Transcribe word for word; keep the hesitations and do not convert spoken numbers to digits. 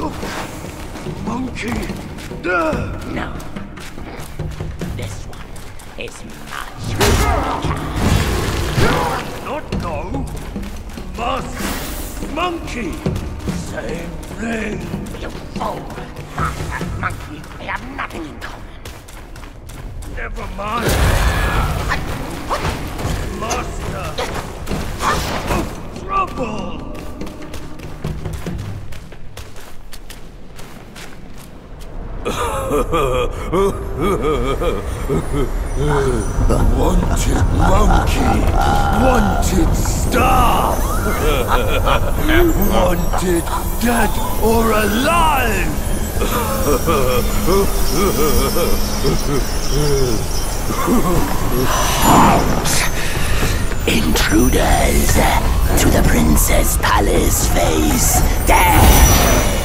Monkey! No. This one is much weaker. Not no! Master! Monkey! Same thing! You fool! Master and monkey, they have nothing in common. Never mind! Master! Oh, trouble! Wanted monkey! Wanted star! Wanted dead or alive! Intruders to the princess palace face death!